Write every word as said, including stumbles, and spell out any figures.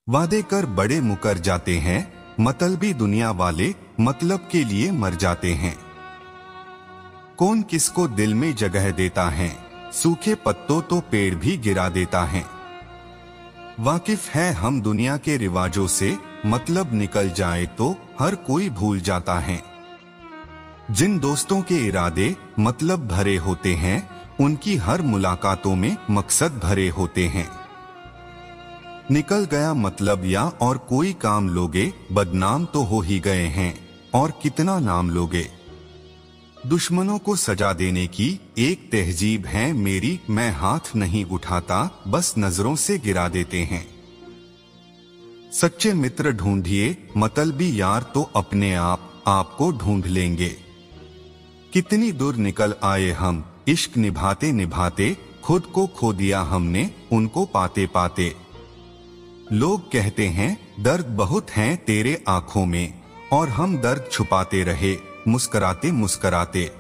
वादे कर बड़े मुकर जाते हैं, मतलबी दुनिया वाले मतलब के लिए मर जाते हैं। कौन किसको दिल में जगह देता है, सूखे पत्तों तो पेड़ भी गिरा देता है। वाकिफ है हम दुनिया के रिवाजों से, मतलब निकल जाए तो हर कोई भूल जाता है। जिन दोस्तों के इरादे मतलब भरे होते हैं, उनकी हर मुलाकातों में मकसद भरे होते हैं। निकल गया मतलब या और कोई काम लोगे, बदनाम तो हो ही गए हैं और कितना नाम लोगे। दुश्मनों को सजा देने की एक तहजीब है मेरी, मैं हाथ नहीं उठाता बस नजरों से गिरा देते हैं। सच्चे मित्र ढूंढिए, मतलबी यार तो अपने आप आपको ढूंढ लेंगे। कितनी दूर निकल आए हम, इश्क निभाते निभाते खुद को खो दिया हमने उनको पाते पाते। लोग कहते हैं दर्द बहुत हैं तेरे आंखों में, और हम दर्द छुपाते रहे मुस्कराते मुस्कराते।